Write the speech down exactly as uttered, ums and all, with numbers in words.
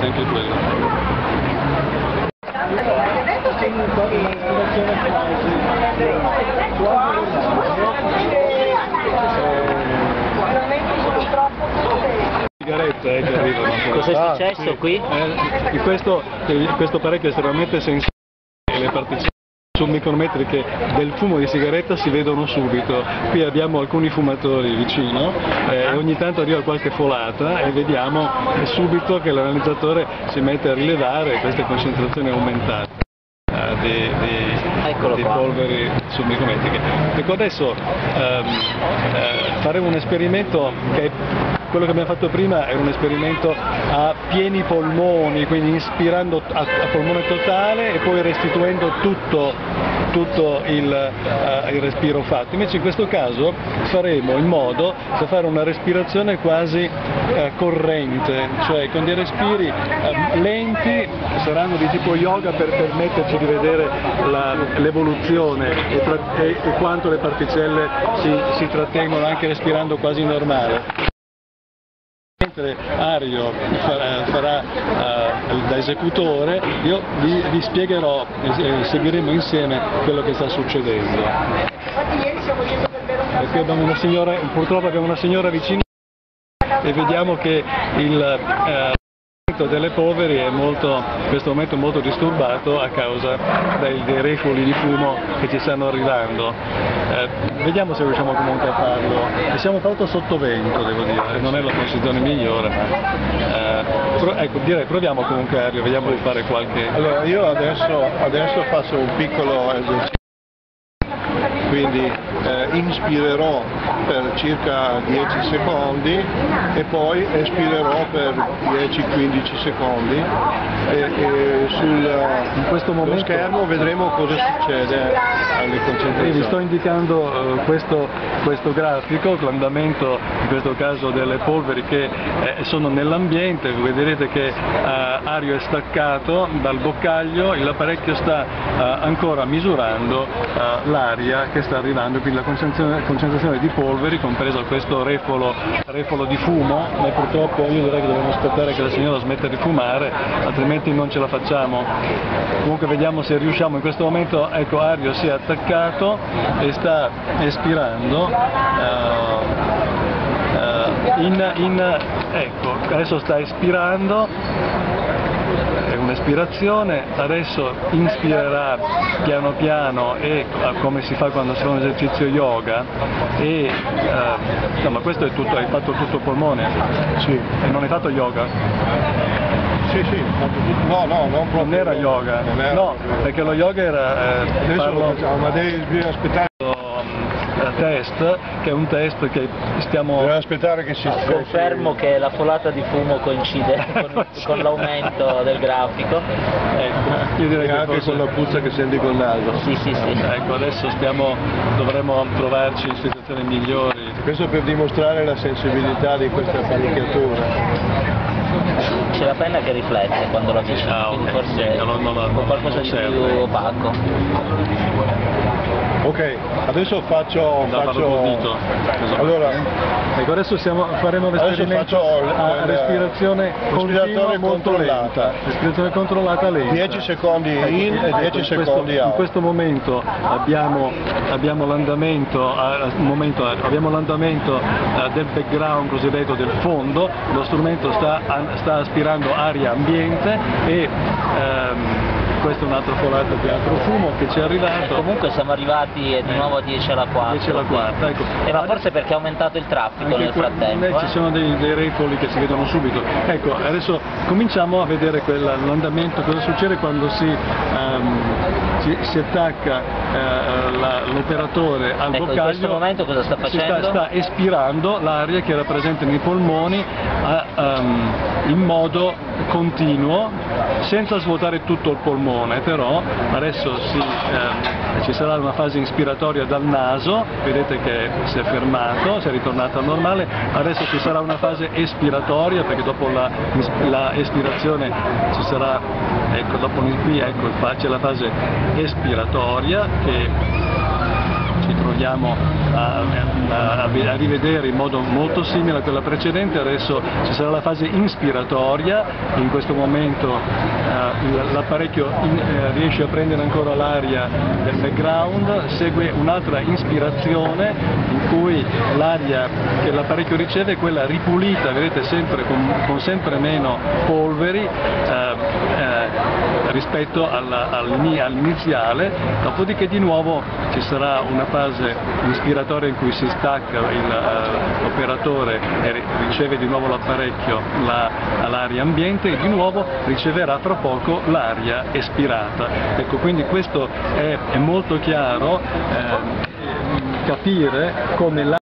anche quello. Sigarette eh, che arrivano. Cos'è Ah, successo sì. qui? Eh, in questo, in questo apparecchio è estremamente sensibile, le particelle submicrometriche del fumo di sigaretta si vedono subito. Qui abbiamo alcuni fumatori vicino eh, e ogni tanto arriva qualche folata e vediamo subito che l'analizzatore si mette a rilevare queste concentrazioni aumentate eh, di, di, di polveri submicrometriche. Ecco, adesso ehm, eh, faremo un esperimento che quello che abbiamo fatto prima era un esperimento a pieni polmoni, quindi inspirando a, a polmone totale e poi restituendo tutto, tutto il, uh, il respiro fatto. Invece in questo caso faremo in modo da fare una respirazione quasi uh, corrente, cioè con dei respiri uh, lenti, saranno di tipo yoga per permetterci di vedere l'evoluzione e, e, e quanto le particelle si, si trattengono anche respirando quasi normale. Mentre Ario farà, farà uh, da esecutore, io vi, vi spiegherò e seguiremo insieme quello che sta succedendo. Perché abbiamo una signora, purtroppo abbiamo una signora vicina e vediamo che il uh, delle polveri è molto, in questo momento molto disturbato a causa dei, dei reflui di fumo che ci stanno arrivando. Eh, vediamo se riusciamo comunque a farlo. E siamo fatto sotto vento, devo dire, non è la posizione migliore, ma eh, pro, ecco, direi proviamo comunque Ario, vediamo di fare qualche... Allora io adesso, adesso faccio un piccolo esercizio. Quindi eh, inspirerò per circa dieci secondi e poi espirerò per dieci quindici secondi e, e sul in questo momento, schermo vedremo cosa succede alle concentrazioni. Vi sto indicando uh, questo, questo grafico, l'andamento in questo caso delle polveri che eh, sono nell'ambiente. Vedrete che uh, Ario è staccato dal boccaglio, l'apparecchio sta uh, ancora misurando uh, l'aria che sta arrivando, quindi la concentrazione, concentrazione di polveri, compreso questo refolo, refolo di fumo, ma purtroppo io direi che dobbiamo aspettare che la signora smetta di fumare, altrimenti non ce la facciamo. Comunque vediamo se riusciamo. In questo momento, ecco, Ario si è attaccato e sta espirando. Uh, uh, in, in, ecco, adesso sta espirando. Un'espirazione, adesso inspirerà piano piano e come si fa quando si fa un esercizio yoga e eh, insomma questo è tutto, hai fatto tutto il polmone? Sì. E non hai fatto yoga? Sì, sì, no, no, non proprio. Non era yoga? Non era. No, perché lo yoga era... Eh, adesso farlo... lo facciamo, ma devi aspettare. Test, che è un test che stiamo... Bisogna aspettare che si... Confermo che la folata di fumo coincide con, con l'aumento del grafico. Ecco, io direi e che anche forse... con la puzza che senti col naso. Sì, sì, sì. Ecco, adesso stiamo, dovremo trovarci in situazioni migliori. Questo per dimostrare la sensibilità di questa apparecchiatura. C'è la penna che riflette quando la avvicini, ah, quindi okay. forse sì, non, non, non, con qualcosa di più opaco. Ok, adesso faccio... Da faccio... dito. Allora, ecco, adesso siamo, faremo l'esperimento a respirazione continua molto lenta. Respirazione controllata lenta. dieci secondi in e dieci secondi out. In questo momento abbiamo, abbiamo l'andamento abbiamo l'andamento del background cosiddetto del fondo, lo strumento sta, sta aspirando aria ambiente e ehm, questa è un'altra folata di altro fumo che ci è arrivato. E comunque siamo arrivati di nuovo a dieci alla quarta. dieci alla quarta, ecco. Eh, ma forse perché è aumentato il traffico anche nel frattempo. Eh, eh? Ci sono dei, dei refoli che si vedono subito. Ecco, adesso cominciamo a vedere l'andamento, cosa succede quando si, um, si, si attacca uh, l'operatore al ecco, boccaglio. In questo momento cosa sta facendo? Sta, sta espirando l'aria che era presente nei polmoni a, um, in modo continuo, senza svuotare tutto il polmone, però adesso si, eh, ci sarà una fase inspiratoria dal naso, vedete che si è fermato, si è ritornato al normale, adesso ci sarà una fase espiratoria perché dopo la, la espirazione ci sarà, ecco, dopo qui ecco, c'è la fase espiratoria che ci troviamo a, a, a rivedere in modo molto simile a quella precedente. Adesso ci sarà la fase inspiratoria, in questo momento uh, l'apparecchio in, uh, riesce a prendere ancora l'aria del background, segue un'altra ispirazione in cui l'aria che l'apparecchio riceve è quella ripulita, vedete, sempre con, con sempre meno polveri uh, uh, rispetto all'iniziale, dopodiché di nuovo ci sarà una fase ispiratoria in cui si stacca l'operatore uh, e riceve di nuovo l'apparecchio all'aria ambiente e di nuovo riceverà fra poco l'aria espirata. Ecco, quindi questo è, è molto chiaro, eh, capire come